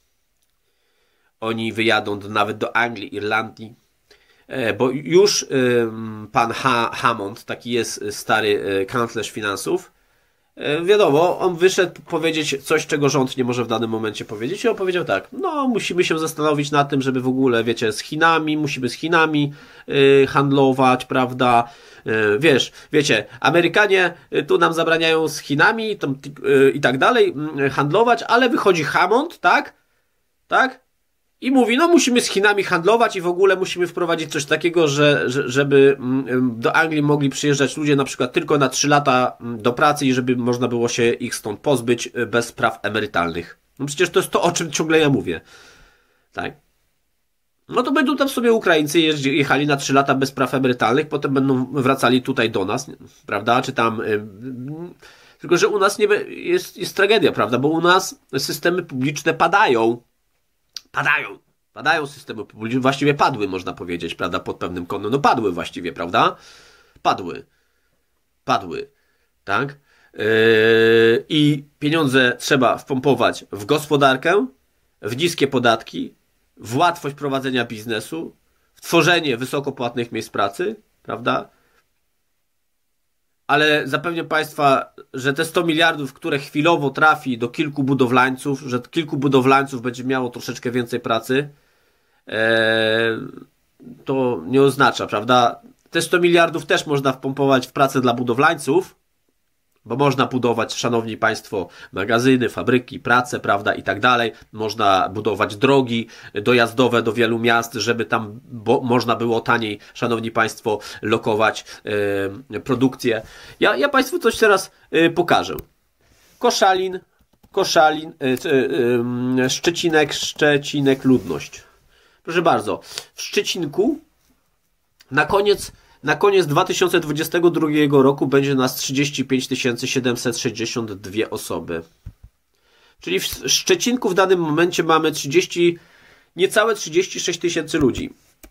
Oni wyjadą do, nawet do Anglii, Irlandii. E, bo już e, pan ha Hammond, taki jest stary e, kanclerz finansów, e, wiadomo, on wyszedł powiedzieć coś, czego rząd nie może w danym momencie powiedzieć i on powiedział tak, no musimy się zastanowić nad tym, żeby w ogóle, wiecie, z Chinami, musimy z Chinami e, handlować, prawda? Wiesz, wiecie, Amerykanie tu nam zabraniają z Chinami i tak dalej handlować, ale wychodzi Hammond, tak? Tak? I mówi, no musimy z Chinami handlować i w ogóle musimy wprowadzić coś takiego, że, że, żeby do Anglii mogli przyjeżdżać ludzie na przykład tylko na trzy lata do pracy i żeby można było się ich stąd pozbyć bez praw emerytalnych. No przecież to jest to, o czym ciągle ja mówię. Tak. No to będą tam sobie Ukraińcy jechali na trzy lata bez praw emerytalnych, potem będą wracali tutaj do nas, prawda? Czy tam... Tylko, że u nas nie jest, jest tragedia, prawda? Bo u nas systemy publiczne padają. Padają. Padają systemy publiczne. Właściwie padły, można powiedzieć, prawda? Pod pewnym kątem. No padły właściwie, prawda? Padły. Padły. Tak? Yy, I pieniądze trzeba wpompować w gospodarkę, w niskie podatki, w łatwość prowadzenia biznesu, w tworzenie wysokopłatnych miejsc pracy, prawda? Ale zapewniam Państwa, że te sto miliardów, które chwilowo trafi do kilku budowlańców, że kilku budowlańców będzie miało troszeczkę więcej pracy, ee, to nie oznacza, prawda? Te sto miliardów też można wpompować w pracę dla budowlańców, bo można budować, szanowni Państwo, magazyny, fabryki, prace, prawda, i tak dalej. Można budować drogi dojazdowe do wielu miast, żeby tam bo, można było taniej, szanowni Państwo, lokować e, produkcję. Ja, ja Państwu coś teraz e, pokażę. Koszalin, Koszalin, e, e, e, Szczecinek, Szczecinek, ludność. Proszę bardzo, w Szczecinku na koniec Na koniec dwa tysiące dwudziestego drugiego roku będzie nas trzydzieści pięć tysięcy siedemset sześćdziesiąt dwie osoby. Czyli w Szczecinku w danym momencie mamy trzydzieści, niecałe trzydzieści sześć tysięcy ludzi.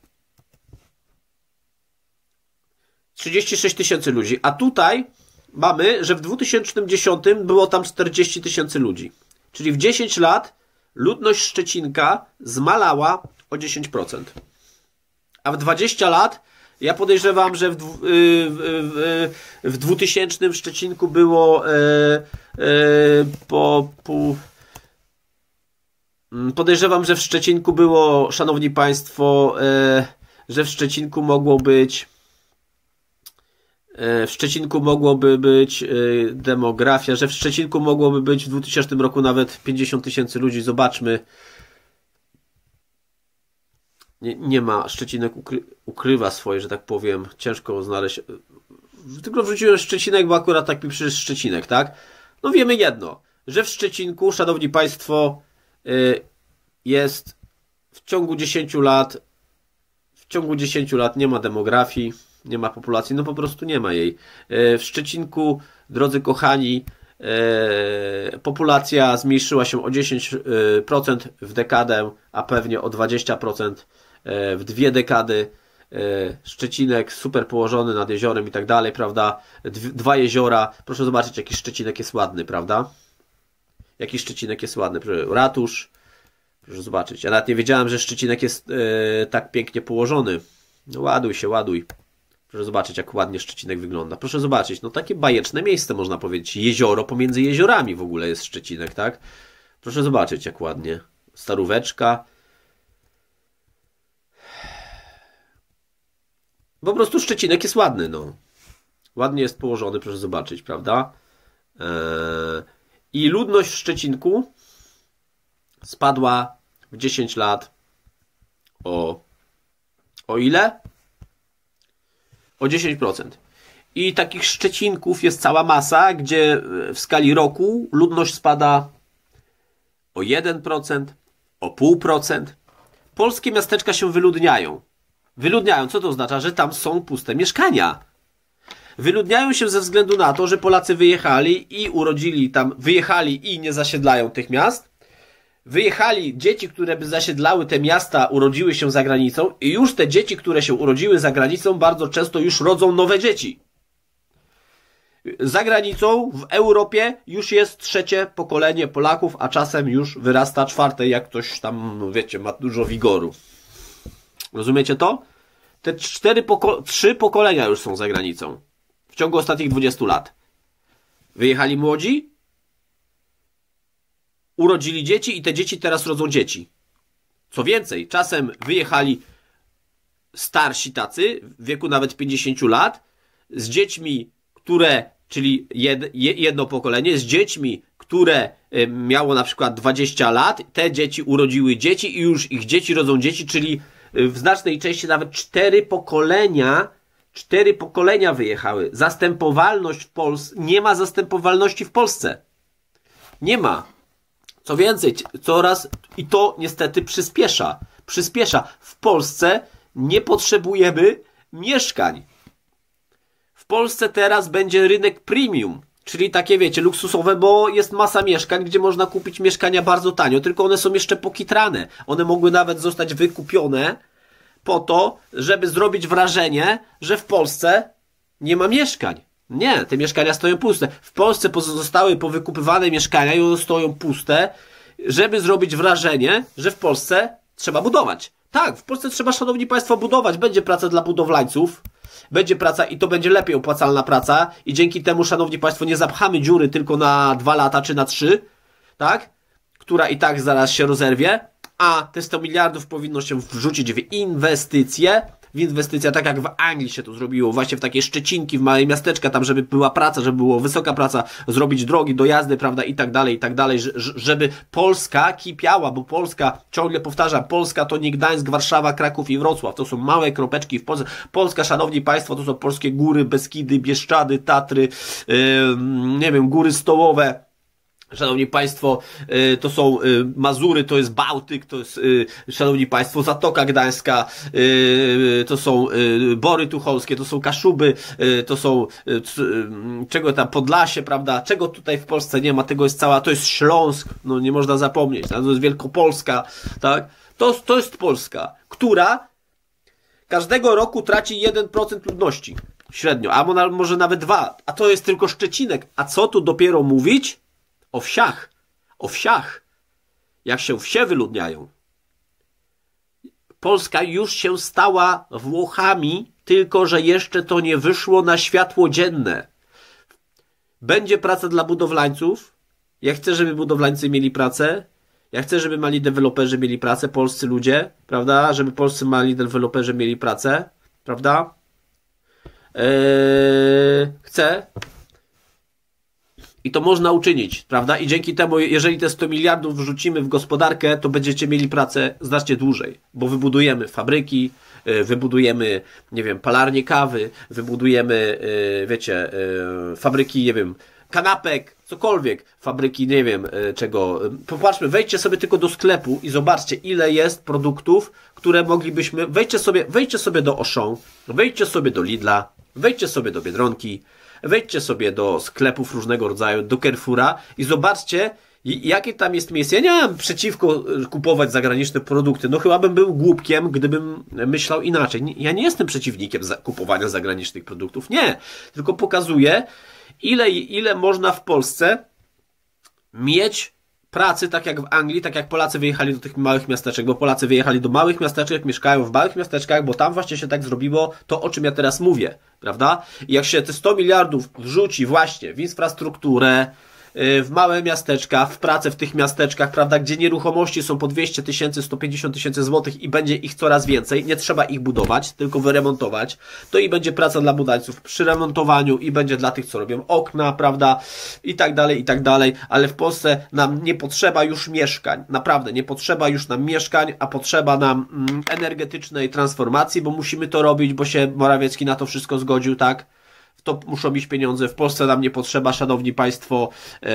trzydzieści sześć tysięcy ludzi. A tutaj mamy, że w dwa tysiące dziesiątym było tam czterdzieści tysięcy ludzi. Czyli w dziesięć lat ludność Szczecinka zmalała o dziesięć procent. A w dwadzieścia lat ja podejrzewam, że w, w, w, w dwutysięcznym w Szczecinku było e, e, po pół... Podejrzewam, że w Szczecinku było, szanowni Państwo, e, że w Szczecinku mogło być e, w Szczecinku mogłoby być e, demografia, że w Szczecinku mogłoby być w dwutysięcznym roku nawet pięćdziesiąt tysięcy ludzi. Zobaczmy. Nie, nie ma, Szczecinek ukry, ukrywa swoje, że tak powiem, ciężko znaleźć. Tylko wrzuciłem Szczecinek, bo akurat tak mi przyszedł Szczecinek, tak? No wiemy jedno, że w Szczecinku, szanowni Państwo, yy, jest w ciągu dziesięciu lat, w ciągu dziesięciu lat nie ma demografii, nie ma populacji, no po prostu nie ma jej. Yy, w Szczecinku, drodzy kochani, yy, populacja zmniejszyła się o dziesięć procent w dekadę, a pewnie o dwadzieścia procent w dwie dekady. Szczecinek super położony nad jeziorem i tak dalej, prawda? Dwa jeziora. Proszę zobaczyć, jaki Szczecinek jest ładny, prawda? Jaki Szczecinek jest ładny. Ratusz. Proszę zobaczyć. Ja nawet nie wiedziałem, że Szczecinek jest e, tak pięknie położony. No ładuj się, ładuj. Proszę zobaczyć, jak ładnie Szczecinek wygląda. Proszę zobaczyć, no takie bajeczne miejsce, można powiedzieć. Jezioro pomiędzy jeziorami w ogóle jest Szczecinek, tak? Proszę zobaczyć, jak ładnie. Staróweczka. Po prostu Szczecinek jest ładny, no. Ładnie jest położony, proszę zobaczyć, prawda? Eee, I ludność w Szczecinku spadła w dziesięć lat o... O ile? O dziesięć procent. I takich Szczecinków jest cała masa, gdzie w skali roku ludność spada o jeden procent, o zero przecinek pięć procent. Polskie miasteczka się wyludniają. Wyludniają. Co to oznacza? Że tam są puste mieszkania. Wyludniają się ze względu na to, że Polacy wyjechali i urodzili tam, wyjechali i nie zasiedlają tych miast. Wyjechali dzieci, które by zasiedlały te miasta, urodziły się za granicą i już te dzieci, które się urodziły za granicą, bardzo często już rodzą nowe dzieci. Za granicą, w Europie już jest trzecie pokolenie Polaków, a czasem już wyrasta czwarte, jak ktoś tam, no wiecie, ma dużo wigoru. Rozumiecie to? Te cztery poko- trzy pokolenia już są za granicą. W ciągu ostatnich dwudziestu lat. Wyjechali młodzi, urodzili dzieci i te dzieci teraz rodzą dzieci. Co więcej, czasem wyjechali starsi tacy, w wieku nawet pięćdziesięciu lat, z dziećmi, które, czyli jed, jedno pokolenie, z dziećmi, które miało na przykład dwadzieścia lat, te dzieci urodziły dzieci i już ich dzieci rodzą dzieci, czyli w znacznej części nawet cztery pokolenia, cztery pokolenia wyjechały. Zastępowalność w Polsce, nie ma zastępowalności w Polsce. Nie ma. Co więcej, coraz, i to niestety przyspiesza, przyspiesza. W Polsce nie potrzebujemy mieszkań. W Polsce teraz będzie rynek premium, czyli takie, wiecie, luksusowe, bo jest masa mieszkań, gdzie można kupić mieszkania bardzo tanio, tylko one są jeszcze pokitrane. One mogły nawet zostać wykupione po to, żeby zrobić wrażenie, że w Polsce nie ma mieszkań. Nie, te mieszkania stoją puste. W Polsce zostały powykupywane mieszkania i one stoją puste, żeby zrobić wrażenie, że w Polsce trzeba budować. Tak, w Polsce trzeba, szanowni państwo, budować. Będzie praca dla budowlańców, będzie praca i to będzie lepiej opłacalna praca i dzięki temu, szanowni państwo, nie zapchamy dziury tylko na dwa lata czy na trzy, tak? Która i tak zaraz się rozerwie, a te sto miliardów powinno się wrzucić w inwestycje, w inwestycje, tak jak w Anglii się to zrobiło, właśnie w takie szczecinki, w małe miasteczka, tam żeby była praca, żeby była wysoka praca, zrobić drogi, dojazdy, prawda, i tak dalej, i tak dalej, żeby Polska kipiała, bo Polska, ciągle powtarzam, Polska to nie Gdańsk, Warszawa, Kraków i Wrocław, to są małe kropeczki w Polsce. Polska, szanowni państwo, to są polskie góry, Beskidy, Bieszczady, Tatry, yy, nie wiem, góry stołowe. Szanowni państwo, to są Mazury, to jest Bałtyk, to jest, szanowni państwo, Zatoka Gdańska, to są Bory Tucholskie, to są Kaszuby, to są, czego tam, Podlasie, prawda, czego tutaj w Polsce nie ma, tego jest cała, to jest Śląsk, no nie można zapomnieć, to jest Wielkopolska, tak, to, to jest Polska, która każdego roku traci jeden procent ludności, średnio, a może nawet dwa, a to jest tylko Szczecinek, a co tu dopiero mówić o wsiach, o wsiach, jak się wsie wyludniają. Polska już się stała Włochami, tylko że jeszcze to nie wyszło na światło dzienne. Będzie praca dla budowlańców. Ja chcę, żeby budowlańcy mieli pracę. Ja chcę, żeby mali deweloperzy mieli pracę, polscy ludzie, prawda? Żeby polscy mali deweloperzy mieli pracę, prawda? Eee, chcę. I to można uczynić, prawda? I dzięki temu, jeżeli te sto miliardów wrzucimy w gospodarkę, to będziecie mieli pracę znacznie dłużej, bo wybudujemy fabryki, wybudujemy, nie wiem, palarnie kawy, wybudujemy, wiecie, fabryki, nie wiem, kanapek, cokolwiek, fabryki, nie wiem, czego. Popatrzmy, wejdźcie sobie tylko do sklepu i zobaczcie, ile jest produktów, które moglibyśmy, wejdźcie sobie, wejdźcie sobie do Auchan, wejdźcie sobie do Lidla, wejdźcie sobie do Biedronki, wejdźcie sobie do sklepów różnego rodzaju, do Carrefoura i zobaczcie, jakie tam jest miejsce. Ja nie mam przeciwko kupować zagraniczne produkty. No chyba bym był głupkiem, gdybym myślał inaczej. Ja nie jestem przeciwnikiem kupowania zagranicznych produktów. Nie. Tylko pokazuję, ile, ile można w Polsce mieć pracy, tak jak w Anglii, tak jak Polacy wyjechali do tych małych miasteczek, bo Polacy wyjechali do małych miasteczek, mieszkają w małych miasteczkach, bo tam właśnie się tak zrobiło to, o czym ja teraz mówię, prawda? I jak się te sto miliardów wrzuci właśnie w infrastrukturę, w małe miasteczka, w pracę w tych miasteczkach, prawda, gdzie nieruchomości są po dwieście tysięcy, sto pięćdziesiąt tysięcy złotych i będzie ich coraz więcej, nie trzeba ich budować, tylko wyremontować, to i będzie praca dla budowlańców przy remontowaniu i będzie dla tych, co robią okna, prawda, i tak dalej, i tak dalej, ale w Polsce nam nie potrzeba już mieszkań, naprawdę, nie potrzeba już nam mieszkań, a potrzeba nam mm, energetycznej transformacji, bo musimy to robić, bo się Morawiecki na to wszystko zgodził, tak? To muszą iść pieniądze. W Polsce nam nie potrzeba, szanowni państwo, ee,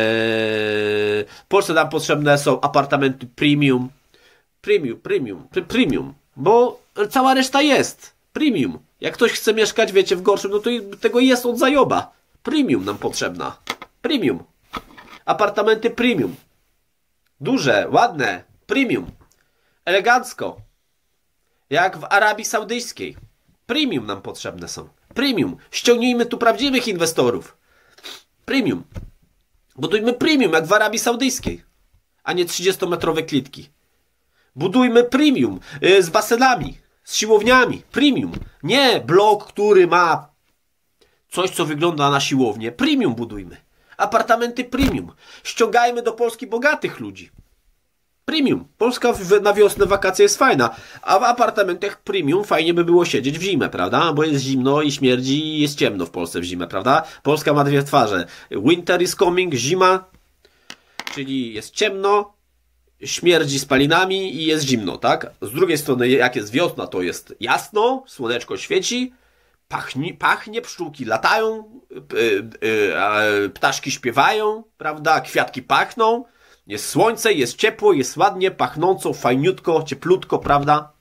w Polsce nam potrzebne są apartamenty premium, premium, premium, premium, bo cała reszta jest premium. Jak ktoś chce mieszkać, wiecie, w gorszym, no to tego jest od zajoba. Premium nam potrzebna. Premium. Apartamenty premium. Duże, ładne, premium. Elegancko. Jak w Arabii Saudyjskiej. Premium nam potrzebne są. Premium. Ściągnijmy tu prawdziwych inwestorów. Premium. Budujmy premium, jak w Arabii Saudyjskiej, a nie trzydziestometrowe klitki. Budujmy premium yy, z basenami, z siłowniami. Premium. Nie blok, który ma coś, co wygląda na siłownię. Premium budujmy. Apartamenty premium. Ściągajmy do Polski bogatych ludzi. Premium. Polska na wiosnę, wakacje jest fajna, a w apartamentach premium fajnie by było siedzieć w zimę, prawda? Bo jest zimno i śmierdzi i jest ciemno w Polsce w zimę, prawda? Polska ma dwie twarze. Winter is coming, zima. czyli jest ciemno, śmierdzi spalinami i jest zimno, tak? Z drugiej strony, jak jest wiosna, to jest jasno, słoneczko świeci, pachnie, pachnie pszczółki latają, ptaszki śpiewają, prawda? Kwiatki pachną, jest słońce, jest ciepło, jest ładnie, pachnąco, fajniutko, cieplutko, prawda?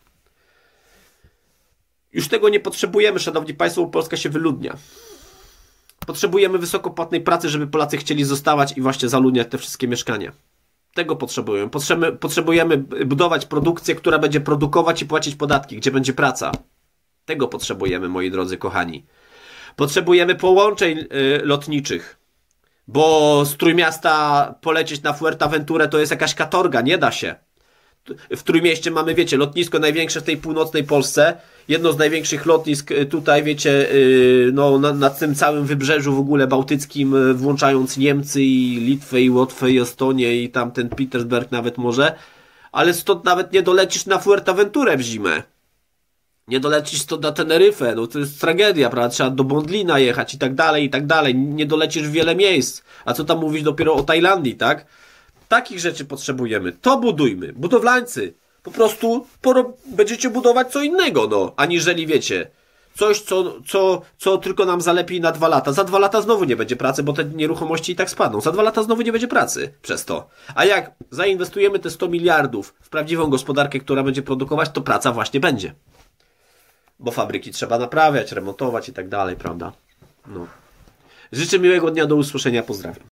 Już tego nie potrzebujemy, szanowni państwo, bo Polska się wyludnia. Potrzebujemy wysokopłatnej pracy, żeby Polacy chcieli zostawać i właśnie zaludniać te wszystkie mieszkania. Tego potrzebujemy. Potrzebujemy, potrzebujemy budować produkcję, która będzie produkować i płacić podatki, gdzie będzie praca. Tego potrzebujemy, moi drodzy kochani. Potrzebujemy połączeń y, lotniczych, bo z Trójmiasta polecieć na Fuerteventurę to jest jakaś katorga, nie da się. W Trójmieście mamy, wiecie, lotnisko największe w tej północnej Polsce, jedno z największych lotnisk tutaj, wiecie, no, na, na tym całym wybrzeżu w ogóle bałtyckim, włączając Niemcy i Litwę i Łotwę i Estonię i tam ten Petersburg nawet może, ale stąd nawet nie dolecisz na Fuerteventurę w zimę. Nie dolecisz stąd na Teneryfę, no to jest tragedia, prawda? Trzeba do Bondlina jechać i tak dalej, i tak dalej. Nie dolecisz w wiele miejsc. A co tam mówić dopiero o Tajlandii, tak? Takich rzeczy potrzebujemy. To budujmy. Budowlańcy. Po prostu poro- będziecie budować co innego, no. Aniżeli, wiecie, coś, co, co, co tylko nam zalepi na dwa lata. Za dwa lata znowu nie będzie pracy, bo te nieruchomości i tak spadną. Za dwa lata znowu nie będzie pracy przez to. A jak zainwestujemy te sto miliardów w prawdziwą gospodarkę, która będzie produkować, to praca właśnie będzie. Bo fabryki trzeba naprawiać, remontować i tak dalej, prawda? No. Życzę miłego dnia, do usłyszenia, pozdrawiam.